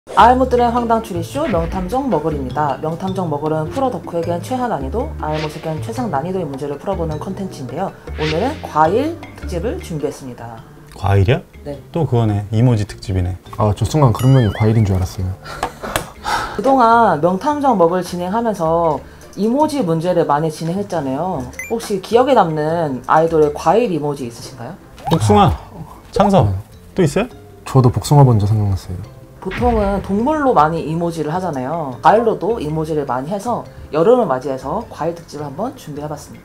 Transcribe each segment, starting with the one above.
알못들의 황당 추리쇼 명탐정 머글입니다. 명탐정 머글은 프로 덕후에겐 최하 난이도, 알못에겐 최상 난이도의 문제를 풀어보는 컨텐츠인데요. 오늘은 과일 특집을 준비했습니다. 과일이야? 네. 또 그거네. 이모지 특집이네. 아, 저 순간 그런 명이 과일인 줄 알았어요. 그동안 명탐정 머글 진행하면서 이모지 문제를 많이 진행했잖아요. 혹시 기억에 남는 아이돌의 과일 이모지 있으신가요? 복숭아, 창섭 또 있어요? 저도 복숭아 먼저 생각났어요. 보통은 동물로 많이 이모지를 하잖아요. 과일로도 이모지를 많이 해서 여름을 맞이해서 과일 특집을 한번 준비해봤습니다.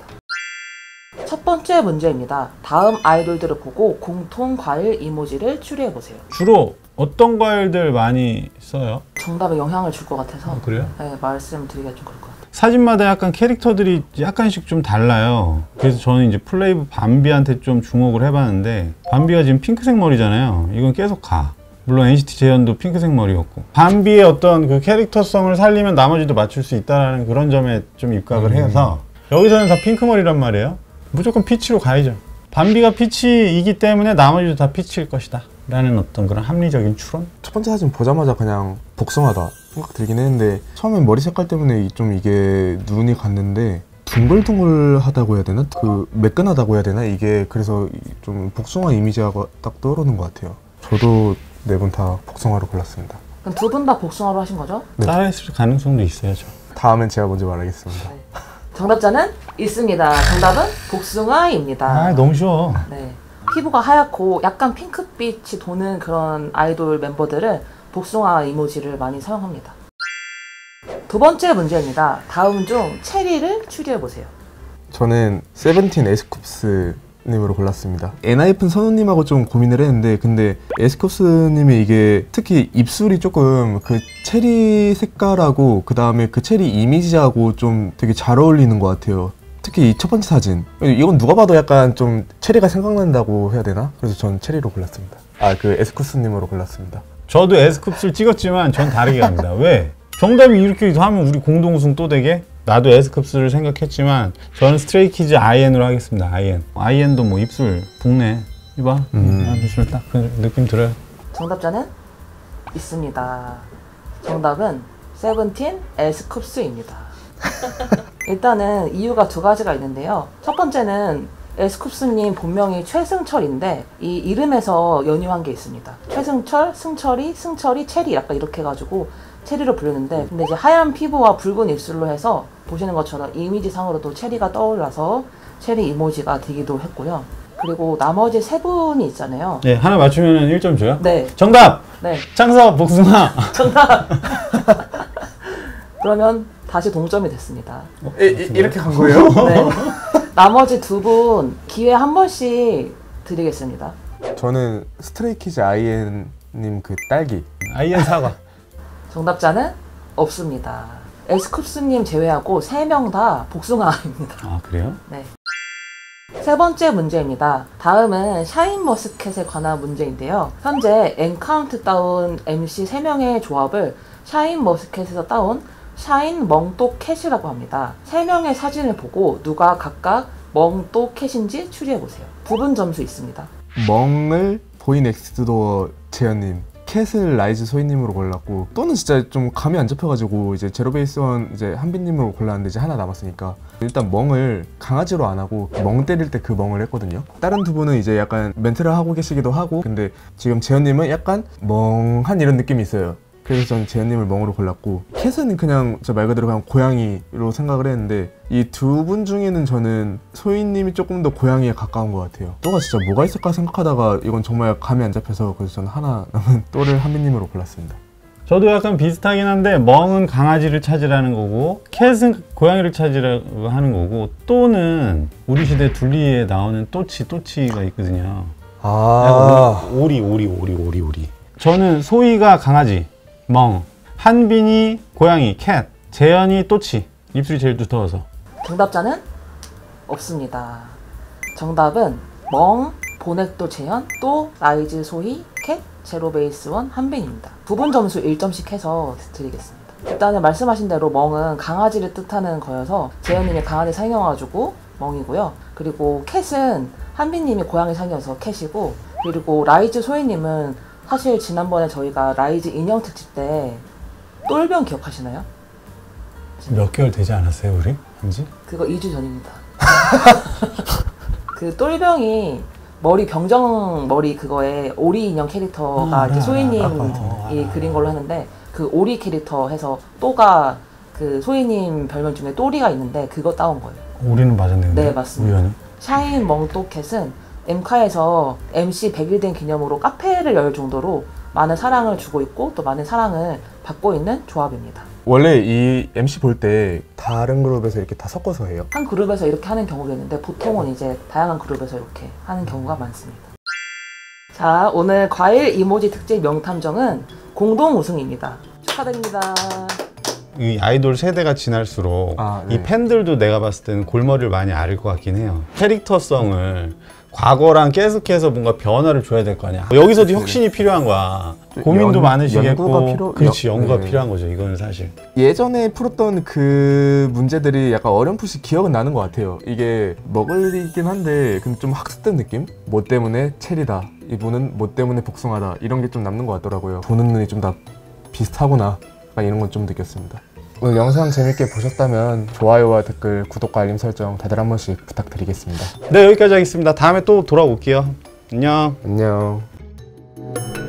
첫 번째 문제입니다. 다음 아이돌들을 보고 공통 과일 이모지를 추리해보세요. 주로 어떤 과일들 많이 써요? 정답에 영향을 줄 것 같아서 그래요? 네, 말씀드리기가 좀 그럴 것 같아요. 사진마다 약간 캐릭터들이 약간씩 좀 달라요. 그래서 저는 이제 플레이브 밤비한테 좀 주목을 해봤는데, 밤비가 지금 핑크색 머리잖아요. 이건 계속 가. 물론 NCT 재현도 핑크색 머리였고, 밤비의 어떤 그 캐릭터성을 살리면 나머지도 맞출 수 있다는 그런 점에 좀 입각을 해서 여기서는 다 핑크 머리란 말이에요. 무조건 피치로 가야죠. 밤비가 피치이기 때문에 나머지도 다 피치일 것이다 라는 어떤 그런 합리적인 추론? 첫 번째 사진 보자마자 그냥 복숭아다 생각 들긴 했는데, 처음엔 머리 색깔 때문에 좀 이게 눈이 갔는데 둥글둥글하다고 해야 되나? 그 매끈하다고 해야 되나? 이게 그래서 좀 복숭아 이미지가 딱 떠오르는 것 같아요. 저도 네 분 다 복숭아로 골랐습니다. 그럼 두 분 다 복숭아로 하신 거죠? 네. 따라했을 가능성도 있어야죠. 다음엔 제가 먼저 말하겠습니다. 네. 정답자는 있습니다. 정답은 복숭아입니다. 아, 너무 쉬워. 네. 피부가 하얗고 약간 핑크빛이 도는 그런 아이돌 멤버들은 복숭아 이모지를 많이 사용합니다. 두 번째 문제입니다. 다음 중 체리를 추리해보세요. 저는 세븐틴 에스쿱스 님으로 골랐습니다. 엔하이픈 선우님하고 좀 고민을 했는데, 근데 에스쿱스 님이 이게 특히 입술이 조금 그 체리 색깔하고 그 다음에 그 체리 이미지하고 좀 되게 잘 어울리는 것 같아요. 특히 이 첫 번째 사진, 이건 누가 봐도 약간 좀 체리가 생각난다고 해야 되나? 그래서 전 체리로 골랐습니다. 아, 그 에스쿱스 님으로 골랐습니다. 저도 에스쿱스를 찍었지만 전 다르게 합니다. 왜? 정답이 이렇게 하면 우리 공동 우승 또 되게? 나도 에스쿱스를 생각했지만 저는 스트레이키즈 아이엔으로 하겠습니다. 아이엔도 뭐 입술 붓네. 이봐. 입술 딱 그 느낌 들어요. 정답자는 있습니다. 정답은 세븐틴 에스쿱스입니다. 일단은 이유가 두 가지가 있는데요. 첫 번째는 에스쿱스님 본명이 최승철인데 이 이름에서 연유한 게 있습니다. 최승철, 승철이, 체리 약간 이렇게 해가지고 체리로 부르는데, 근데 이제 하얀 피부와 붉은 입술로 해서 보시는 것처럼 이미지상으로도 체리가 떠올라서 체리 이모지가 되기도 했고요. 그리고 나머지 세 분이 있잖아요. 네, 하나 맞추면 1점 줘요? 네. 정답! 네. 창섭, 복숭아! 정답! 그러면 다시 동점이 됐습니다. 이렇게 간 거예요? 네. 나머지 두 분 기회 한 번씩 드리겠습니다. 저는 스트레이키즈 아이엔님 그 딸기. 아이엔 사과. 정답자는 없습니다. 에스쿱스님 제외하고 3명 다 복숭아입니다. 아, 그래요? 네. 세 번째 문제입니다. 다음은 샤인머스켓에 관한 문제인데요. 현재 엔카운트 따온 MC 3명의 조합을 샤인머스켓에서 따온 샤인멍또캣이라고 합니다. 3명의 사진을 보고 누가 각각 멍또캣인지 추리해보세요. 부분 점수 있습니다. 멍을 보인 엑스도어 재현님, 캣을 라이즈 소희님으로 골랐고, 또는 진짜 좀 감이 안 잡혀가지고 이제 제로베이스원 이제 한빈님으로 골랐는데 이제 하나 남았으니까 일단 멍을 강아지로 안 하고 멍 때릴 때 그 멍을 했거든요. 다른 두 분은 이제 약간 멘트를 하고 계시기도 하고, 근데 지금 재현님은 약간 멍한 이런 느낌이 있어요. 그래서 저는 재현님을 멍으로 골랐고, 캣은 그냥 저 말 그대로 그냥 고양이로 생각을 했는데, 이 두 분 중에는 저는 소희님이 조금 더 고양이에 가까운 것 같아요. 또가 진짜 뭐가 있을까 생각하다가 이건 정말 감이 안 잡혀서 그래서 저는 하나 남은 또를 한빈님으로 골랐습니다. 저도 약간 비슷하긴 한데, 멍은 강아지를 찾으라는 거고 캣은 고양이를 찾으라고 하는 거고, 또는 우리 시대 둘리에 나오는 또치가 있거든요. 아, 오리. 저는 소희가 강아지, 멍, 한빈이 고양이, 캣, 재현이 또치. 입술이 제일 두터워서. 정답자는 없습니다. 정답은 멍, 보넥도 재현, 또 라이즈 소희, 캣, 제로베이스원 한빈입니다. 부분 점수 1점씩 해서 드리겠습니다. 일단은 말씀하신 대로 멍은 강아지를 뜻하는 거여서 재현님이 강아지 상이어가지고 멍이고요. 그리고 캣은 한빈님이 고양이 상이어서 캣이고, 그리고 라이즈 소희님은 사실 지난번에 저희가 라이즈 인형 특집 때 똘병 기억하시나요? 몇 개월 되지 않았어요, 우리? 한지? 그거 2주 전입니다. 그 똘병이 머리 병정 머리 그거에 오리 인형 캐릭터가 이제 소희님이 그린 걸로 하는데 그 오리 캐릭터 해서 또가 그 소희님 별명 중에 또리가 있는데 그거 따온 거예요. 우리는 맞았네. 네, 맞습니다. 우연히. 샤인 멍또캣은 엠카에서 MC 100일 된 기념으로 카페를 열 정도로 많은 사랑을 주고 있고 또 많은 사랑을 받고 있는 조합입니다. 원래 이 MC 볼 때 다른 그룹에서 이렇게 다 섞어서 해요? 한 그룹에서 이렇게 하는 경우도 있는데 보통은 이제 다양한 그룹에서 이렇게 하는 경우가 많습니다. 자, 오늘 과일 이모지 특집 명탐정은 공동 우승입니다. 축하드립니다. 이 아이돌 세대가 지날수록 네. 이 팬들도 내가 봤을 때는 골머리를 많이 앓을 것 같긴 해요. 캐릭터성을 과거랑 계속해서 뭔가 변화를 줘야 될 거 아니야. 여기서도 혁신이 필요한 거야. 고민도 많으시겠고. 그렇지, 연구가 네. 필요한 거죠. 이거는 사실. 예전에 풀었던 그 문제들이 약간 어렴풋이 기억은 나는 것 같아요. 이게 먹을이긴 한데 근데 좀 학습된 느낌? 뭐 때문에 체리다, 이분은 뭐 때문에 복숭아다, 이런 게 좀 남는 것 같더라고요. 보는 눈이 좀 다 비슷하구나, 약간 이런 건 좀 느꼈습니다. 오늘 영상 재밌게 보셨다면 좋아요와 댓글, 구독과 알림 설정 다들 한 번씩 부탁드리겠습니다. 네, 여기까지 하겠습니다. 다음에 또 돌아올게요. 안녕. 안녕.